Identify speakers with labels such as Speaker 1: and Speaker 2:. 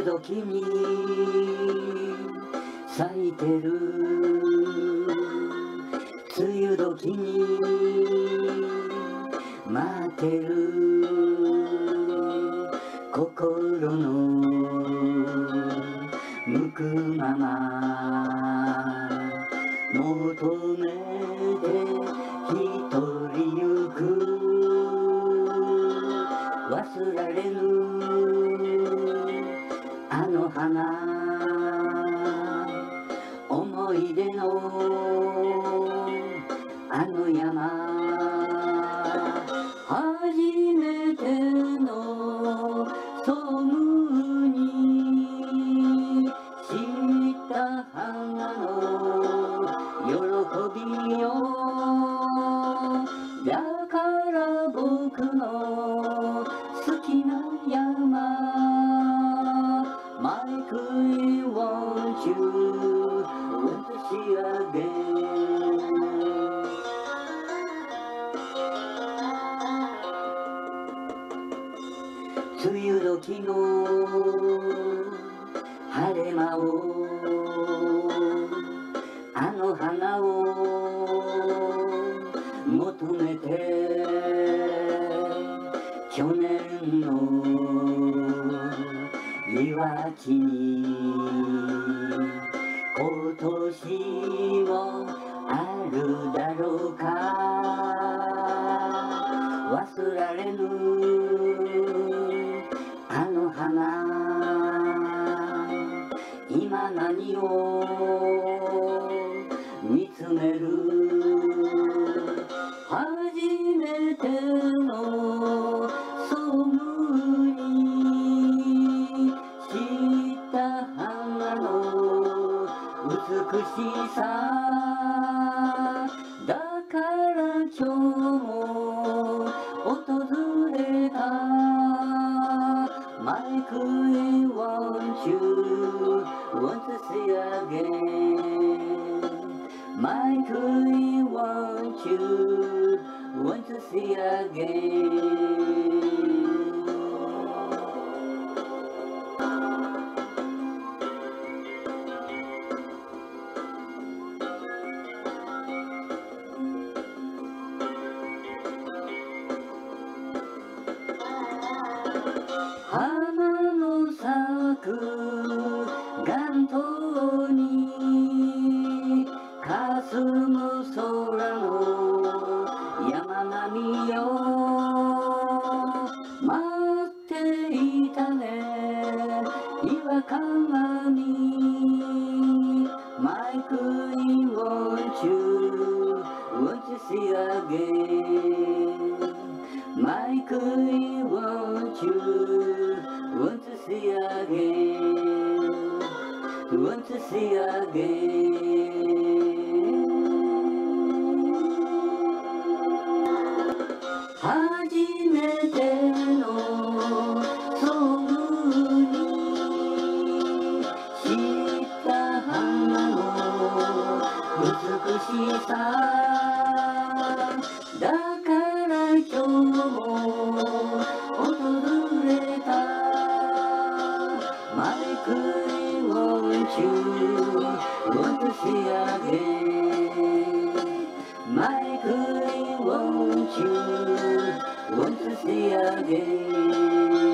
Speaker 1: 雨時に咲いてる梅雨時に待ってる心の向くまま求めて一人行く忘られぬあの花思い出のあの山初めての遭遇にした花の喜びよだから僕の好きな山Mike, we want you to see again 梅雨時の晴れ間をあの花を求めて去年の岩地に今年もあるだろうか忘られぬあの花今何を見つめる初めての遭遇にした花の美しさだから今日も訪れたMike, we want you want to see again Mike, we want you want to see again花の咲く岩頭に霞む空の山並みよ待っていたね岩鏡Mike, we want you want to see again Mike, we want you want to see again want to see again 初めての遭遇にした花の美しさだから今日も訪れた Mike, we want you want to see again Mike, we want you want to see again